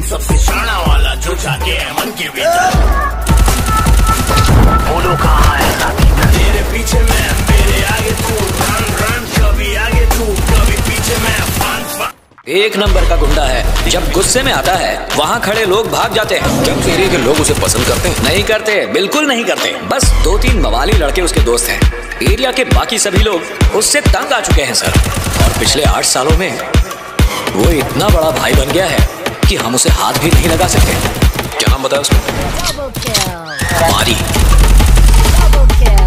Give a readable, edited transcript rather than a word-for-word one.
सबसे शाना वाला जो जाके है मन के भीतर। बोलो कहाँ है साथी, तेरे पीछे मैं, मेरे आगे तू, रन रन, कभी आगे तू कभी पीछे मैं, फान फान। एक नंबर का गुंडा है, जब गुस्से में आता है वहाँ खड़े लोग भाग जाते हैं। क्या एरिया के लोग उसे पसंद करते हैं? नहीं करते, बिल्कुल नहीं करते। बस 2-3 मवाली लड़के उसके दोस्त हैं। एरिया के बाकी सभी लोग उससे तंग आ चुके हैं सर। और पिछले 8 सालों में वो इतना बड़ा भाई बन गया है कि हम उसे हाथ भी नहीं लगा सकते। क्या नाम बताया उसका? मारी।